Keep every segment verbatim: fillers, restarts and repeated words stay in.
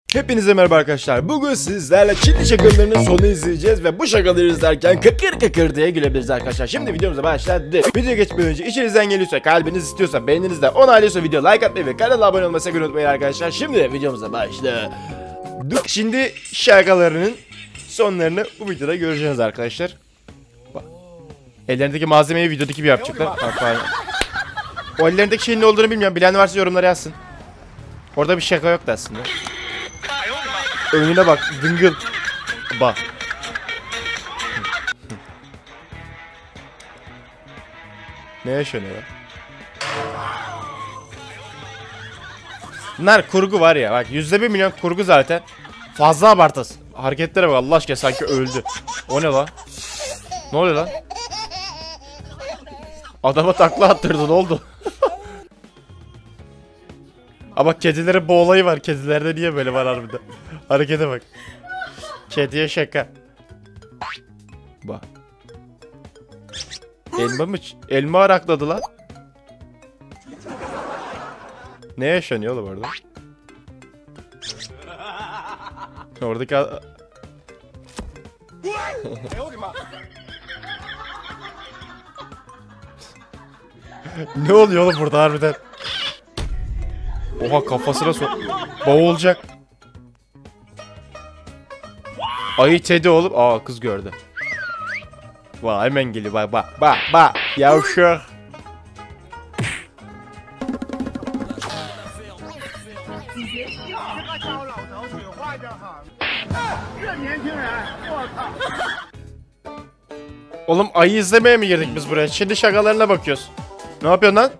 Hepinize merhaba arkadaşlar. Bugün sizlerle Çinli şakalarının sonunu izleyeceğiz ve bu şakaları izlerken kıkır kıkır diye gülebiliriz arkadaşlar. Şimdi videomuza başladık. Video geçmeden önce içinizden geliyorsa, kalbiniz istiyorsa, beğeninizde onaylıyorsa video like atmayı ve kanala abone olmayı sakın unutmayın arkadaşlar. Şimdi videomuza başladık. Şimdi şakalarının sonlarını bu videoda göreceğiz arkadaşlar. Bak. Ellerindeki malzemeyi videodaki gibi yapacaklar. Bak, o ellerindeki şeyin ne olduğunu bilmiyorum. Bilen varsa yorumlara yazsın. Orada bir şaka yoktu aslında. Önüne bak, dıngıl. Bak. Ne yaşanıyor lan? Bunlar kurgu var ya, bak yüzde bir milyon kurgu zaten. Fazla abartasın. Hareketlere bak Allah aşkına, sanki öldü. O ne lan? Ne oluyor lan? Adama takla attırdı, ne oldu? Ama kedilerin bu olayı var. Kedilerde niye böyle var harbiden? Harekete bak. Kediye şaka. Bak. Elma mı? Elma arakladı lan. Ne yaşanıyor oğlum orada? Oradaki... Ne oluyor oğlum burada harbiden? Oha, kafasına sok. Boğulacak. Ayı Teddy oğlum. Aa, kız gördü. Vay, hemen geliyor. Bak bak bak bak. Yavşak. Oğlum ayı izlemeye mi girdik biz buraya? Şimdi şakalarına bakıyoruz. Ne yapıyorsun lan?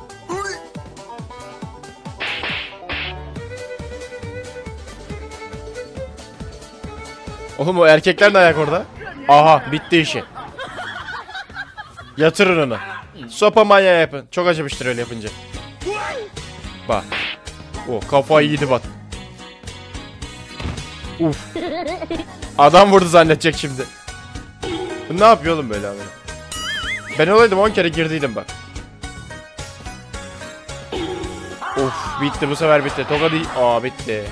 Oğlum o erkekler ne ayak orada? Aha, bitti işi. Yatırın onu. Sopa manyağı yapın. Çok acımıştır öyle yapınca. Bak. O kafayı yedi bak. Uf. Adam vurdu zannedecek şimdi. Ne yapıyor oğlum böyle abi? Ben olaydım on kere girdiydim bak. Of, bitti bu sefer bitti. Toka değil. Aa, bitti.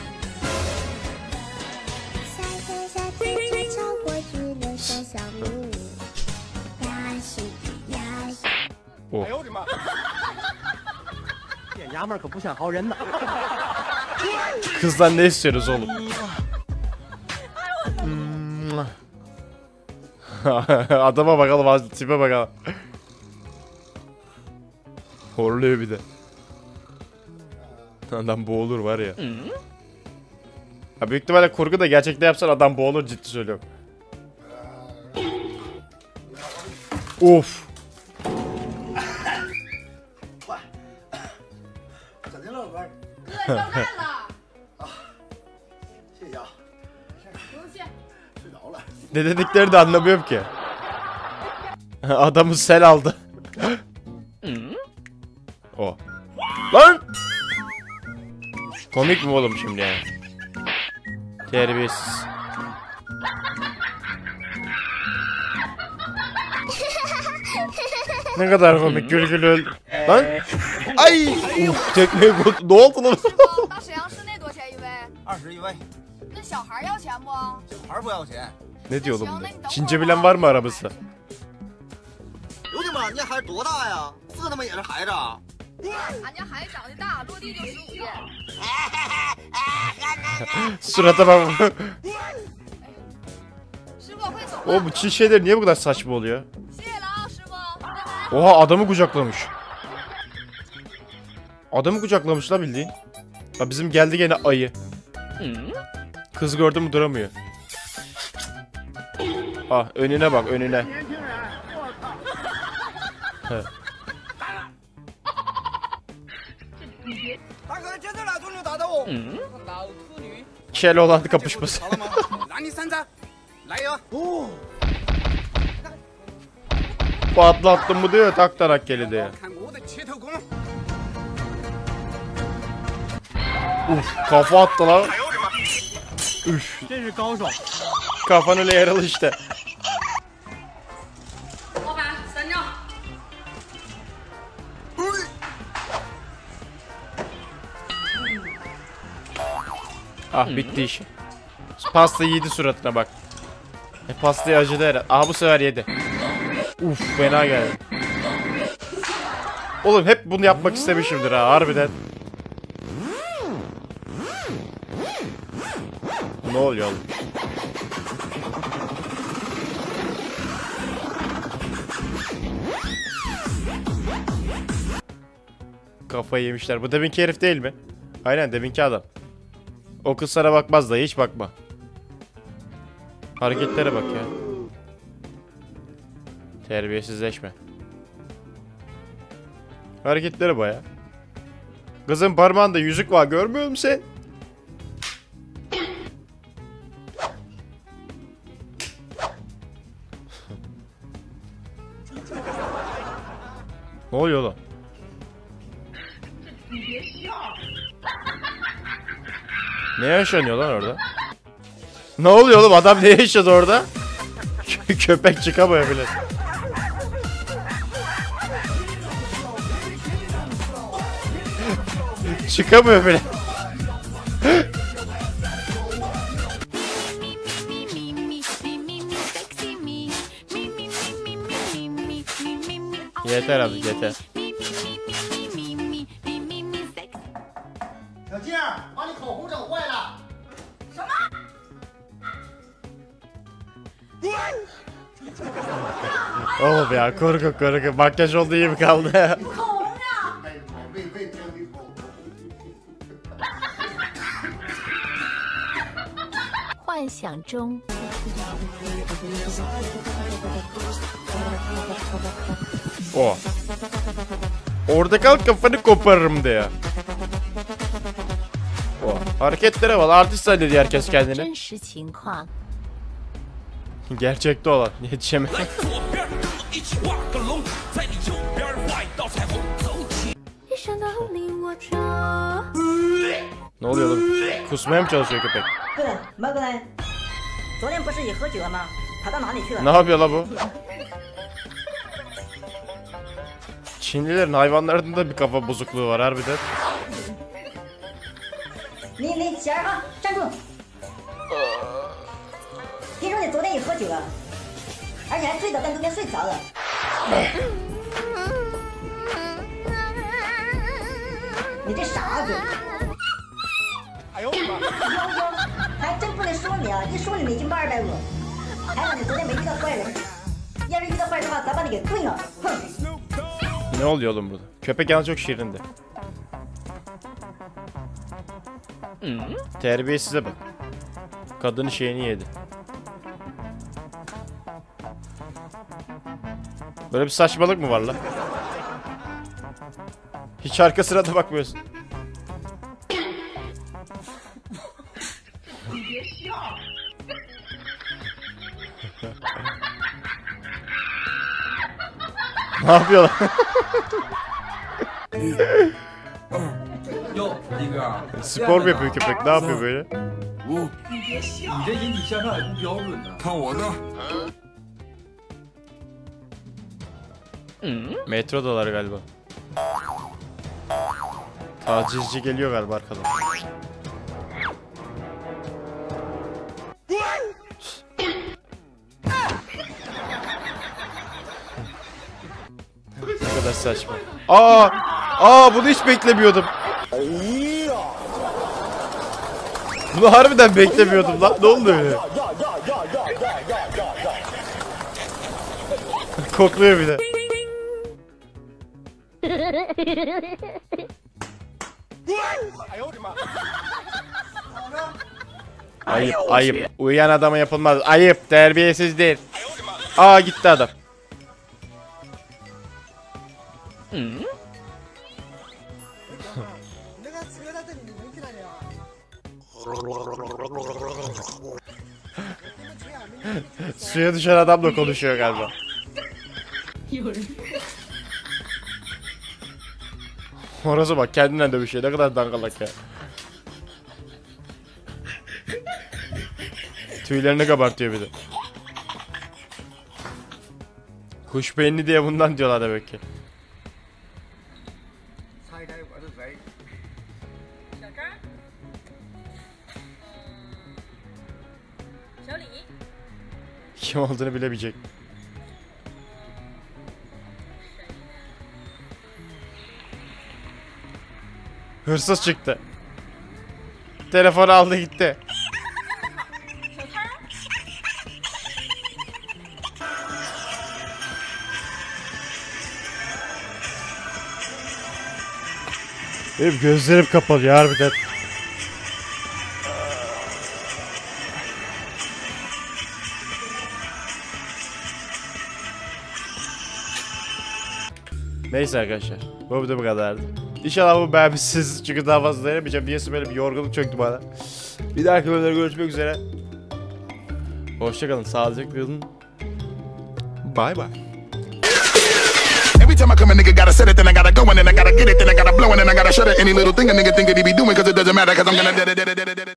Oh. Kızdan ne istiyoruz oğlum? Adama bakalım, tipe bakalım. Horluyor bir de. Adam boğulur var ya. Ha, büyük ihtimalle kurgu da gerçekte yapsan adam boğulur, ciddi söylüyorum. Of. Ne dediklerini de anlamıyorum ki. Adamı sel aldı. O. Lan! Komik mi oğlum şimdi yani? Terbiyesiz. Ne kadar komik, gül gül öldü. Lan! Ay! Uf, tekmeye ne oldu lan? Ne diyor oğlum bu? Çince bilen var mı aramızda? Surata bak. O bu Çin şeyler niye bu kadar saçma oluyor? Oha, adamı kucaklamış. Adamı kucaklamış la bildiğin. Ha, bizim geldi gene ayı. Kız gördü mü duramıyor. Ah, önüne bak, önüne. Kel olan kapışması. Patlattım mı diyor, tak tarak geli diyor. Uf, kafa attı lan. Üf. Kafan öyle yaralı işte. Ah bitti işi. Pasta yedi suratına bak. E, pastayı acıdı herhalde. Aha bu sefer yedi. Uf fena geldi. Oğlum hep bunu yapmak istemişimdir ha harbiden. Ne oluyor oğlum? Kafayı yemişler. Bu deminki herif değil mi? Aynen deminki adam. O kız sana bakmaz da hiç bakma. Hareketlere bak ya. Terbiyesizleşme. Hareketlere baya. Kızın parmağında yüzük var görmüyor musun sen? Ne oluyor lan? Ne yaşanıyor lan orada? Ne oluyor oğlum? Adam ne yaşadı orada? Köpek çıkamıyor bile. Çıkamıyor bile. Yeter abi yeter. 小静儿，把你口红整坏了。什么？ Oğlum ya korku korku makyaj oldu iyi mi kaldı? 口红啊！未未真的口红。 幻想中。 O. Orada kal kafanı koparırım diye. O. Hareketlere bak artist zannediyor herkes kendini. 真实情况。 Gerçekte olan yetişemez. 一生都令我着。 Ne oluyor oğlum? Kusmaya mı çalışıyor köpek? 对了，毛哥呢？昨天不是也喝酒了吗？他到哪里去了？ Ne yapıyor la bu? Çinlilerin hayvanlarında da bir kafa bozukluğu var harbiden. 你你小二号站住！听说你昨天也喝酒了，而且还醉倒在路边睡着了。你这傻子！哎呦我妈！呦呦，还真不能说你啊！一说你没进八二百五，还好你昨天没遇到坏人，要是遇到坏人的话，咱把你给炖了！哼！ Ne oluyor oğlum burada? Köpek yalnız çok şirindi. Terbiyesize bak. Kadının şeyini yedi. Böyle bir saçmalık mı var lan? Hiç arkasına da bakmıyorsun. Ne yapıyorlar? 哟，一哥， Spor mu yapıyor köpek? Ne yapıyor böyle? 五，你这引体向上也不标准呢。看我的， Metrodalar galiba. Tacizci geliyor galiba arkadan. Ne kadar saçma. Aa! Aa bunu hiç beklemiyordum. Bunu harbiden beklemiyordum lan. Ne oldu öyle? Kokluyor bir de. Ayıp, ayıp. Uyuyan adama yapılmaz. Ayıp, terbiyesiz değil. Aa gitti adam. Suya düşen adamla konuşuyor galiba. Orası bak kendinden dövüşüyor. Ne kadar dangalak ya. Tüylerini kabartıyor bir de. Kuş beyinli diye bundan diyorlar demek ki. Kim olduğunu bilemeyecek. Hırsız çıktı. Telefonu aldı gitti. Benim gözlerim kapalı ya harbiden. Neyse arkadaşlar. Bu video bu kadardı. İnşallah bu beğenmişsiniz. Çünkü daha fazla dayanamayacağım. Niyeyse böyle bir yorgunluk çöktü bana. Bir dahaki bölümde görüşmek üzere. Hoşçakalın. Sağlıcakla kalın. Bye bye. Every time I come a nigga gotta set it, then I gotta go and then I gotta get it, then I gotta blow and then I gotta shut it. Any little thing a nigga think that he be doing, cause it doesn't matter, cause I'm gonna